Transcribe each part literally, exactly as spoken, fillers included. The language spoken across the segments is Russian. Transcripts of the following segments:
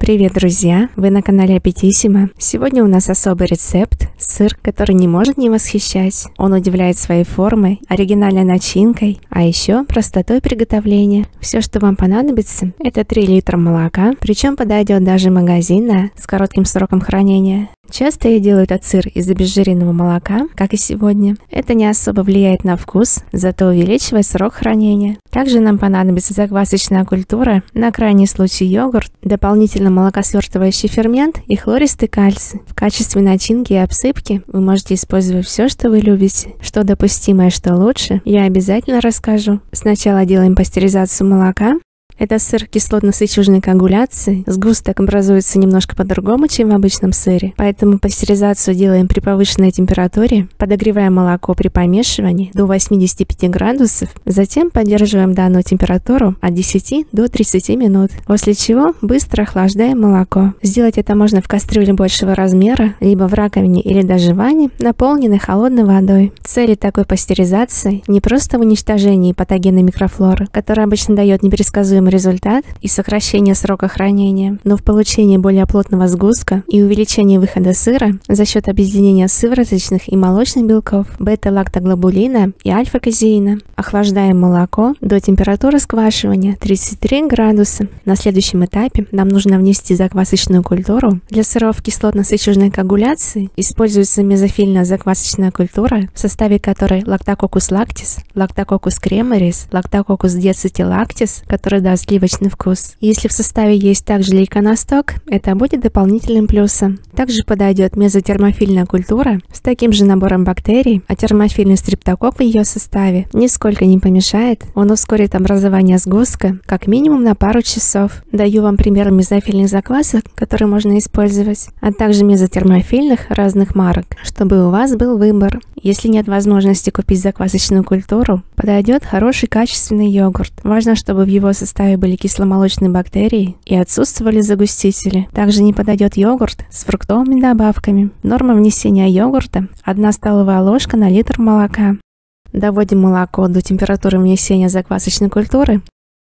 Привет, друзья! Вы на канале Аппетиссимо. Сегодня у нас особый рецепт – сыр, который не может не восхищать. Он удивляет своей формой, оригинальной начинкой, а еще простотой приготовления. Все, что вам понадобится, это три литра молока, причем подойдет даже магазинное с коротким сроком хранения. Часто я делаю этот сыр из обезжиренного молока, как и сегодня. Это не особо влияет на вкус, зато увеличивает срок хранения. Также нам понадобится заквасочная культура, на крайний случай йогурт, дополнительно молокосвертывающий фермент и хлористый кальций. В качестве начинки и обсыпки вы можете использовать все, что вы любите. Что допустимо и что лучше, я обязательно расскажу. Сначала делаем пастеризацию молока. Это сыр кислотно-сычужной коагуляции. Сгусток образуется немножко по-другому, чем в обычном сыре. Поэтому пастеризацию делаем при повышенной температуре. Подогреваем молоко при помешивании до восьмидесяти пяти градусов. Затем поддерживаем данную температуру от десяти до тридцати минут. После чего быстро охлаждаем молоко. Сделать это можно в кастрюле большего размера, либо в раковине или даже в ванне, наполненной холодной водой. Цель такой пастеризации не просто в уничтожении патогенной микрофлоры, которая обычно дает непересказуемый результат и сокращение срока хранения, но в получении более плотного сгустка и увеличении выхода сыра за счет объединения сывороточных и молочных белков, бета-лактоглобулина и альфа-казеина. Охлаждаем молоко до температуры сквашивания тридцать три градуса. На следующем этапе нам нужно внести заквасочную культуру. Для сыров кислотно-сычужной коагуляции используется мезофильная заквасочная культура, в составе которой лактококус лактис, лактококус креморис, лактококус диацетилактис, который даст сливочный вкус. Если в составе есть также лейконосток, это будет дополнительным плюсом. Также подойдет мезотермофильная культура с таким же набором бактерий, а термофильный стрептокок в ее составе нисколько не помешает. Он ускорит образование сгустка как минимум на пару часов. Даю вам пример мезофильных заквасок, которые можно использовать, а также мезотермофильных разных марок, чтобы у вас был выбор. Если нет возможности купить заквасочную культуру, подойдет хороший качественный йогурт. Важно, чтобы в его составе были кисломолочные бактерии и отсутствовали загустители. Также не подойдет йогурт с фруктовыми добавками. Норма внесения йогурта – одна столовая ложка на литр молока. Доводим молоко до температуры внесения заквасочной культуры.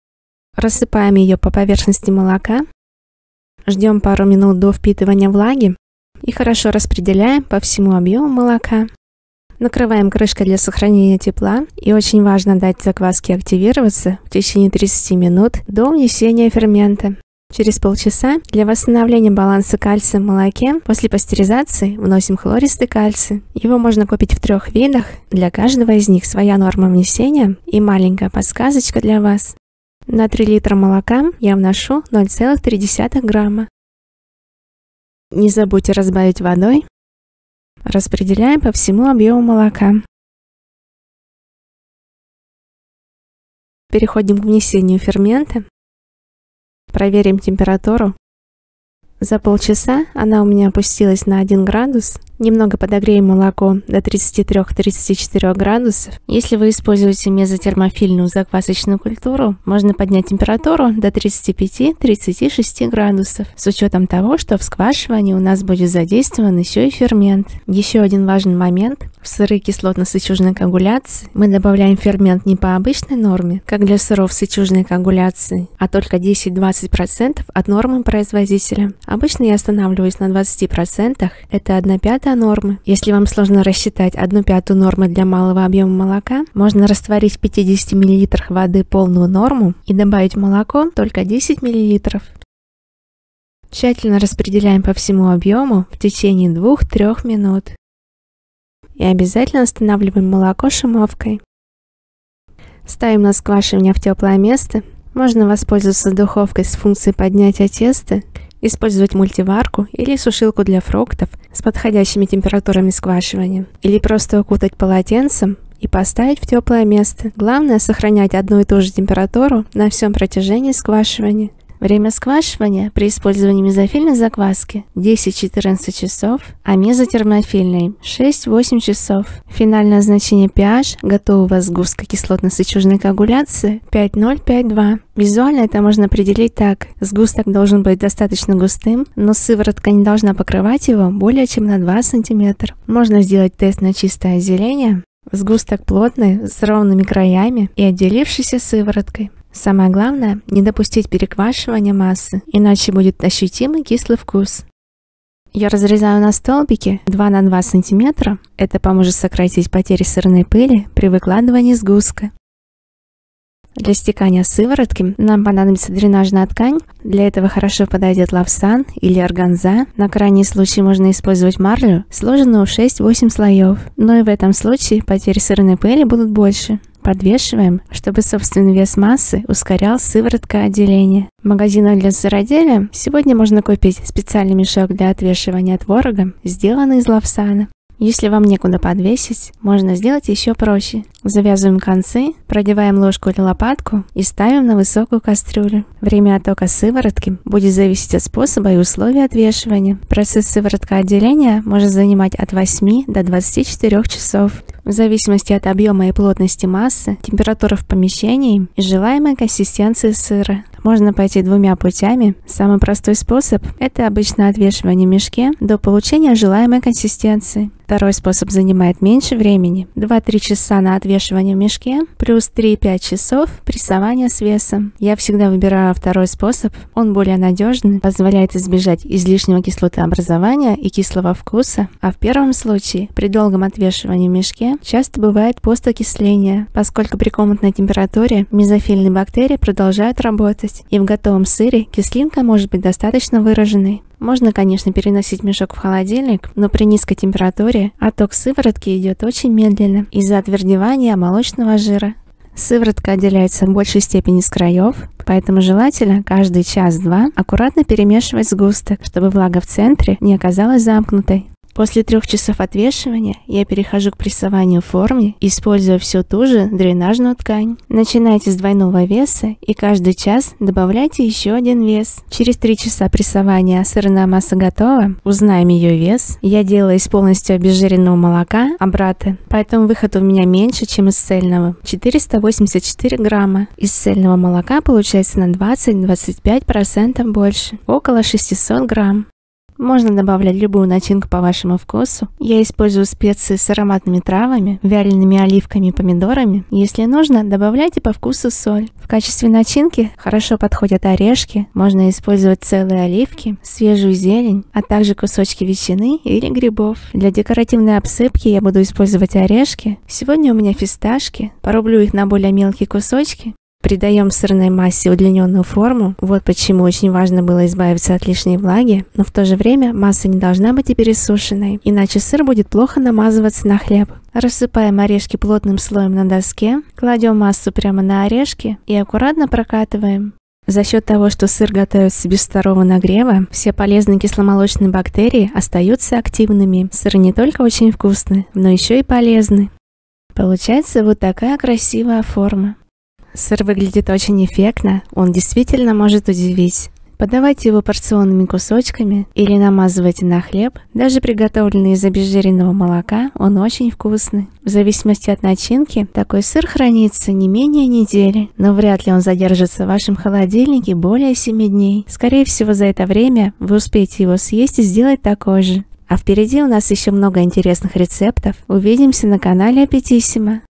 Рассыпаем ее по поверхности молока. Ждем пару минут до впитывания влаги и хорошо распределяем по всему объему молока. Накрываем крышкой для сохранения тепла, и очень важно дать закваске активироваться в течение тридцати минут до внесения фермента. Через полчаса для восстановления баланса кальция в молоке после пастеризации вносим хлористый кальций. Его можно купить в трех видах, для каждого из них своя норма внесения и маленькая подсказочка для вас. На три литра молока я вношу ноль целых три десятых грамма. Не забудьте разбавить водой. Распределяем по всему объему молока. Переходим к внесению фермента. Проверим температуру. За полчаса она у меня опустилась на один градус. Немного подогреем молоко до тридцати трёх — тридцати четырёх градусов. Если вы используете мезотермофильную заквасочную культуру, можно поднять температуру до тридцати пяти — тридцати шести градусов, с учетом того, что в сквашивании у нас будет задействован еще и фермент. Еще один важный момент. В сыры кислотно-сычужной коагуляции мы добавляем фермент не по обычной норме, как для сыров сычужной коагуляции, а только десять-двадцать процентов от нормы производителя. Обычно я останавливаюсь на двадцати процентах, это одна пятая нормы. Если вам сложно рассчитать одну пятую нормы для малого объема молока, можно растворить в пятидесяти миллилитрах воды полную норму и добавить в молоко только десять миллилитров. Тщательно распределяем по всему объему в течение двух-трёх минут. И обязательно останавливаем молоко шумовкой. Ставим на сквашивание в теплое место. Можно воспользоваться духовкой с функцией поднятия теста, использовать мультиварку или сушилку для фруктов с подходящими температурами сквашивания, или просто укутать полотенцем и поставить в теплое место. Главное сохранять одну и ту же температуру на всем протяжении сквашивания. Время сквашивания при использовании мезофильной закваски десять-четырнадцать часов, а мезотермофильной шесть-восемь часов. Финальное значение pH готового сгустка кислотно-сычужной коагуляции пять ноль — пять два. Визуально это можно определить так. Сгусток должен быть достаточно густым, но сыворотка не должна покрывать его более чем на два сантиметра. Можно сделать тест на чистое отделение. Сгусток плотный, с ровными краями и отделившейся сывороткой. Самое главное, не допустить переквашивания массы, иначе будет ощутимый кислый вкус. Я разрезаю на столбики два на два сантиметра. Это поможет сократить потери сырной пыли при выкладывании сгустка. Для стекания сыворотки нам понадобится дренажная ткань. Для этого хорошо подойдет лавсан или органза. На крайний случай можно использовать марлю, сложенную в шесть-восемь слоев. Но и в этом случае потери сырной пыли будут больше. Подвешиваем, чтобы собственный вес массы ускорял сывороткоотделение. В магазинах для сыроделия сегодня можно купить специальный мешок для отвешивания творога, сделанный из лавсана. Если вам некуда подвесить, можно сделать еще проще. Завязываем концы, продеваем ложку или лопатку и ставим на высокую кастрюлю. Время оттока сыворотки будет зависеть от способа и условий отвешивания. Процесс сывороткоотделения может занимать от восьми до двадцати четырёх часов. В зависимости от объема и плотности массы, температуры в помещении и желаемой консистенции сыра. Можно пойти двумя путями. Самый простой способ – это обычное отвешивание в мешке до получения желаемой консистенции. Второй способ занимает меньше времени – два-три часа на отвешивание в мешке, плюс три-пять часов прессования с весом. Я всегда выбираю второй способ, он более надежный, позволяет избежать излишнего кислотообразования и кислого вкуса, а в первом случае, при долгом отвешивании в мешке, часто бывает постокисление, поскольку при комнатной температуре мезофильные бактерии продолжают работать, и в готовом сыре кислинка может быть достаточно выраженной. Можно, конечно, переносить мешок в холодильник, но при низкой температуре отток сыворотки идет очень медленно из-за отвердевания молочного жира. Сыворотка отделяется в большей степени с краев, поэтому желательно каждый час-два аккуратно перемешивать сгусток, чтобы влага в центре не оказалась замкнутой. После трех часов отвешивания я перехожу к прессованию в форме, используя всю ту же дренажную ткань. Начинайте с двойного веса и каждый час добавляйте еще один вес. Через три часа прессования сырная масса готова. Узнаем ее вес. Я делаю из полностью обезжиренного молока обраты, поэтому выход у меня меньше, чем из цельного. четыреста восемьдесят четыре грамма. Из цельного молока получается на двадцать-двадцать пять процентов больше, около шестисот грамм. Можно добавлять любую начинку по вашему вкусу. Я использую специи с ароматными травами, вялеными оливками и помидорами. Если нужно, добавляйте по вкусу соль. В качестве начинки хорошо подходят орешки. Можно использовать целые оливки, свежую зелень, а также кусочки ветчины или грибов. Для декоративной обсыпки я буду использовать орешки. Сегодня у меня фисташки. Порублю их на более мелкие кусочки. Придаем сырной массе удлиненную форму. Вот почему очень важно было избавиться от лишней влаги, но в то же время масса не должна быть и пересушенной, иначе сыр будет плохо намазываться на хлеб. Рассыпаем орешки плотным слоем на доске, кладем массу прямо на орешки и аккуратно прокатываем. За счет того, что сыр готовится без второго нагрева, все полезные кисломолочные бактерии остаются активными. Сыр не только очень вкусный, но еще и полезный. Получается вот такая красивая форма. Сыр выглядит очень эффектно, он действительно может удивить. Подавайте его порционными кусочками или намазывайте на хлеб. Даже приготовленный из обезжиренного молока, он очень вкусный. В зависимости от начинки, такой сыр хранится не менее недели, но вряд ли он задержится в вашем холодильнике более семи дней. Скорее всего, за это время вы успеете его съесть и сделать такой же. А впереди у нас еще много интересных рецептов. Увидимся на канале Аппетиссимо.